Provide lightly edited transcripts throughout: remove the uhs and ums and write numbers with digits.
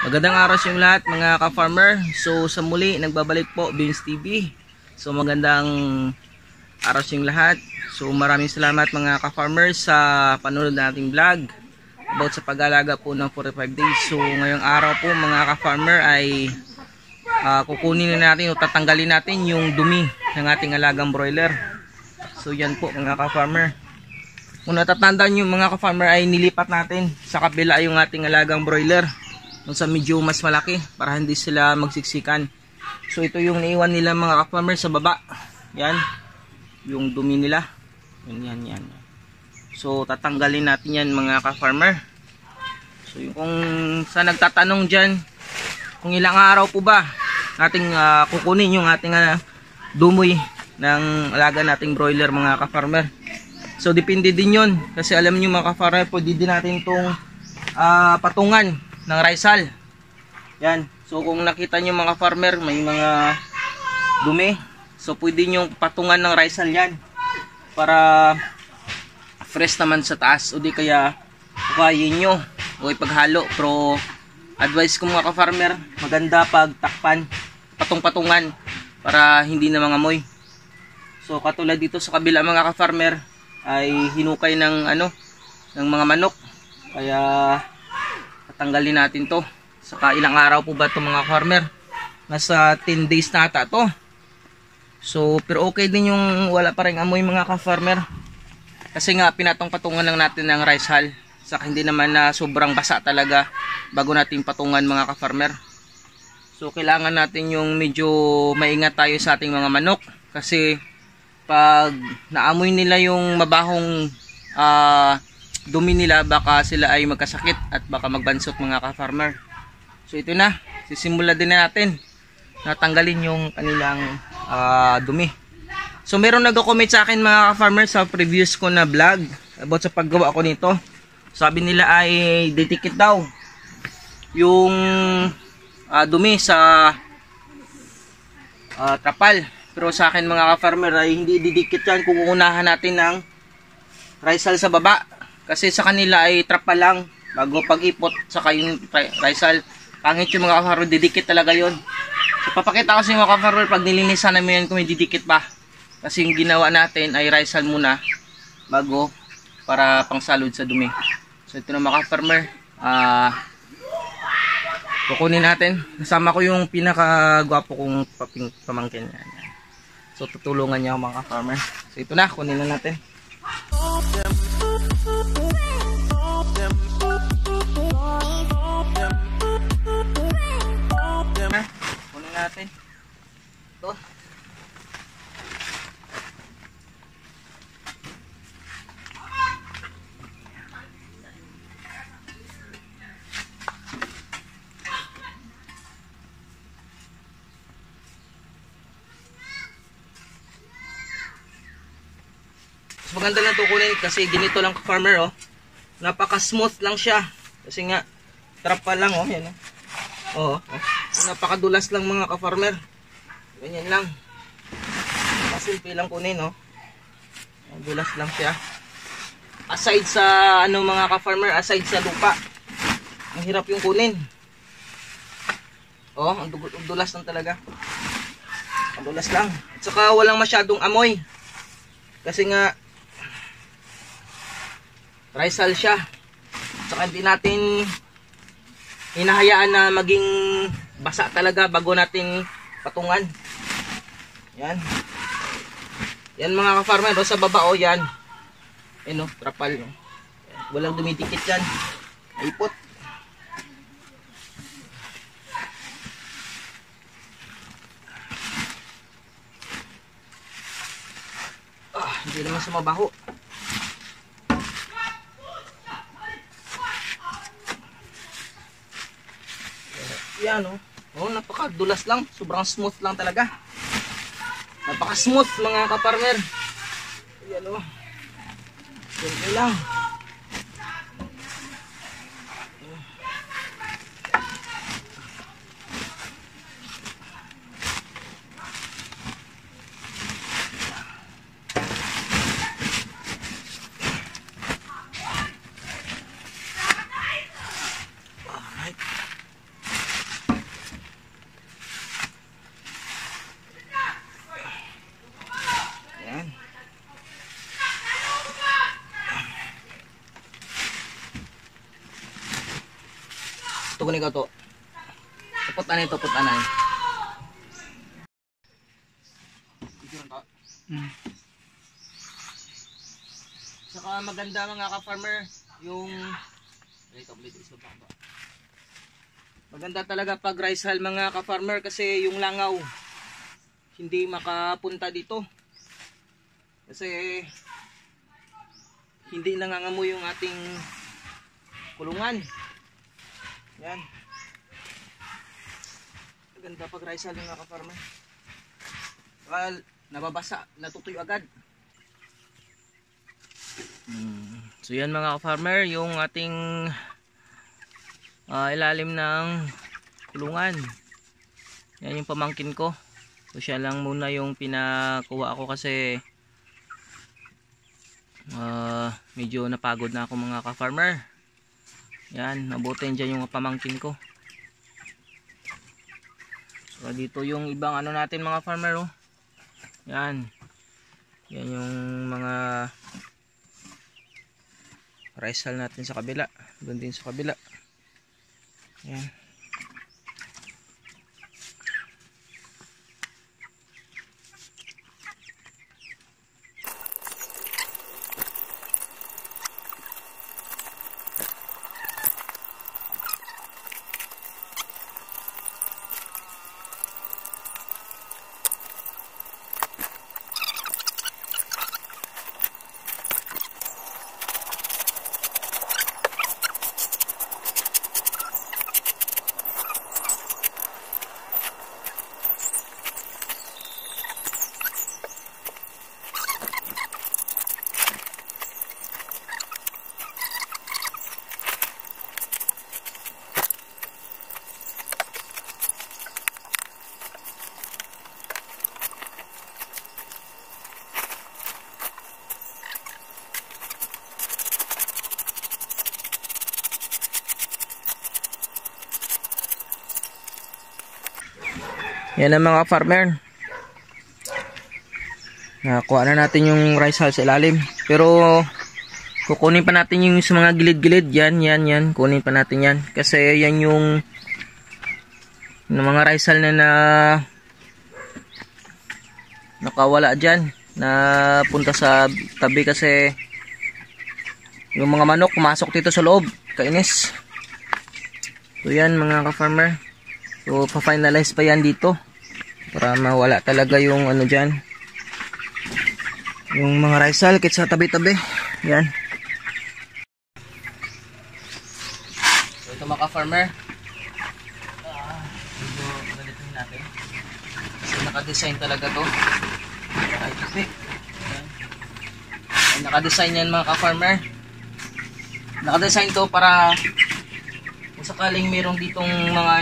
Magandang araw sa inyo lahat mga ka-farmer. So sa muli nagbabalik po Beans TV. So magandang araw sa inyo lahat. So maraming salamat mga ka-farmer sa panonood nating vlog about sa pag-alaga po ng 45 days. So ngayong araw po mga ka-farmer ay kukunin na natin o tatanggalin natin yung dumi ng ating alagang broiler. So yan po mga ka-farmer. Kung natatandaan nyo mga ka-farmer ay nilipat natin sa kabila yung ating alagang broiler kung sa medyo mas malaki para hindi sila magsiksikan. So ito yung naiwan nila mga ka-farmer sa baba. Yan yung dumi nila. Yan. So tatanggalin natin yan mga ka-farmer. So yung kung sa nagtatanong dyan kung ilang araw po ba nating kukunin yung ating dumoy ng alaga nating broiler mga ka-farmer. So depende din yun kasi alam nyo mga ka-farmer, pwede din natin itong patungan ng Rizal. Yan. So kung nakita nyo mga farmer may mga dumi, so pwede nyo patungan ng Rizal yan para fresh naman sa taas, o di kaya kukayin nyo o ipaghalo. Pero advice ko mga ka-farmer, maganda pag takpan, patong-patungan para hindi na mangamoy. So katulad dito sa kabila mga ka-farmer ay hinukay ng ng mga manok, kaya tanggalin natin to. Saka ilang araw po ba ito mga farmer? Nasa 10 days na ata to. So pero okay din yung wala pa rin amoy mga ka-farmer, kasi nga pinatong-patungan lang natin ng rice hull. Saka hindi naman na sobrang basa talaga bago natin patungan mga ka-farmer. So kailangan natin yung medyo maingat tayo sa ating mga manok, kasi pag naamoy nila yung mabahong dumi nila, baka sila ay magkasakit at baka magbansot mga ka-farmer. So ito na, sisimula din na natin natanggalin yung kanilang dumi. So meron nag-comment sa akin mga ka-farmer sa previous ko na vlog about sa paggawa ko nito. Sabi nila ay didikit daw yung dumi sa trapal. Pero sa akin mga ka-farmer ay hindi didikit yan kung uunahan natin ng Rizal sa baba. Kasi sa kanila ay trapa lang bago pag-ipot saka yung Rizal. Pangit yung mga ka-farmer, didikit talaga yon. So papakita ko sa mga ka-farmer pag nilinisan namin yan kung may didikit pa. Kasi yung ginawa natin ay Rizal muna bago para pangsalud sa dumi. So ito na mga ka-farmer, kukunin natin. Kasama ko yung pinakagwapo kong pamangkin yan. So tutulungan niya mga ka-farmer. So ito na, kunin na natin. Kunin natin ito. So, maganda lang ito kunin kasi ganito lang farmer, oh. Napaka smooth lang siya kasi nga trap pa lang, oh. Yan, oh. So, napakadulas lang mga ka-farmer. Ganyan lang. Masimple lang kunin, oh. Dulas lang siya. Aside sa mga ka-farmer, aside sa lupa, ang hirap yung kunin. Oh, ang dulas lang talaga. Ang dulas lang. At saka walang masyadong amoy. Kasi nga Rizal siya. Saka hindi natin hinahayaan na maging basa talaga bago natin patungan. Yan. Yan mga ka-farmer, sa baba, oh, yan. Trapal, no. Walang dumidikit yan. Ipot. Hindi naman sumabaho. Yan, oh, napakadulas lang, sobrang smooth lang talaga. Napaka-smooth mga ka-farmer. Yan, oh. Simple lang. tugon ikaw to. Tupot anay, tupot anay. Saka maganda mga ka-farmer yung maganda talaga pag rice hull mga ka-farmer kasi yung langaw hindi makapunta dito. Kasi hindi nangangamoy yung ating kulungan. Yan. Maganda pag rice hull mga ka-farmer. Well, nababasa, natutuyo agad. So yan mga ka-farmer, yung ating ilalim ng kulungan. Yan yung pamangkin ko. So siya lang muna yung pinakuha ko kasi medyo napagod na ako mga ka-farmer. Yan, nabutin dyan yung pamangkin ko. So dito yung ibang ano natin mga farmer, oh. Yan. Yan yung mga rice hull natin sa kabila. Doon din sa kabila. Yan. Yan ang mga farmer. Nakuha na natin yung rice hull sa ilalim. Pero kukunin pa natin yung sa mga gilid-gilid. Yan. Kunin pa natin yan. Kasi yan yung mga rice hull na nakawala dyan. Na punta sa tabi kasi yung mga manok pumasok dito sa loob. Kainis. So yan mga ka-farmer. So pa-finalize pa yan dito. Para mawala talaga yung ano dyan. Yung mga rice hull kit sa tabi-tabi. Yan. So ito mga farmer. Medyo galitin natin. Kasi naka-design talaga to. Naka-design yan mga ka-farmer. Naka-design to para kung sakaling mayroong ditong mga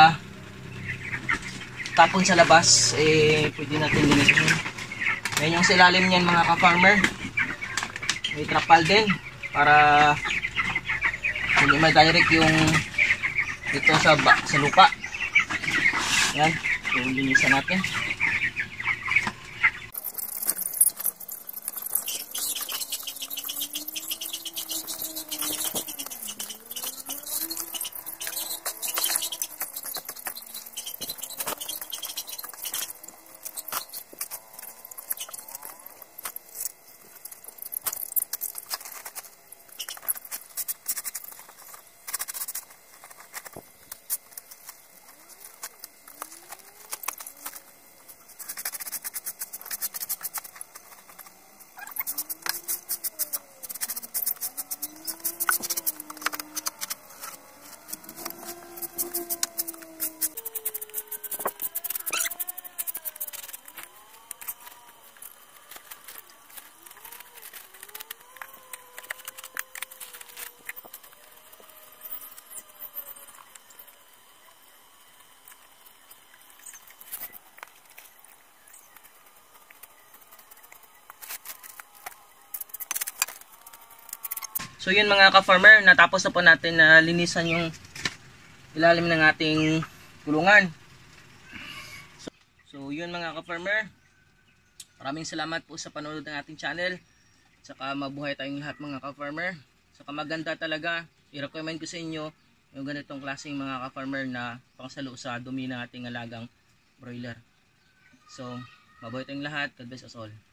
tapon sa labas, pwede natin linisin. Yan yung silalim niyan mga ka-farmer. May trapal din para hindi ma-direct yung dito sa lupa. Yan, so linisan natin. So yun mga ka-farmer, natapos na po natin na linisan yung ilalim ng ating kulungan. So yun mga ka-farmer, maraming salamat po sa panonood ng ating channel. Saka mabuhay tayong lahat mga ka-farmer. Saka maganda talaga, i-recommend ko sa inyo yung ganitong klaseng mga ka-farmer na pangsalo sa dumi ng ating alagang broiler. So, mabuhay tayong lahat. God bless us all.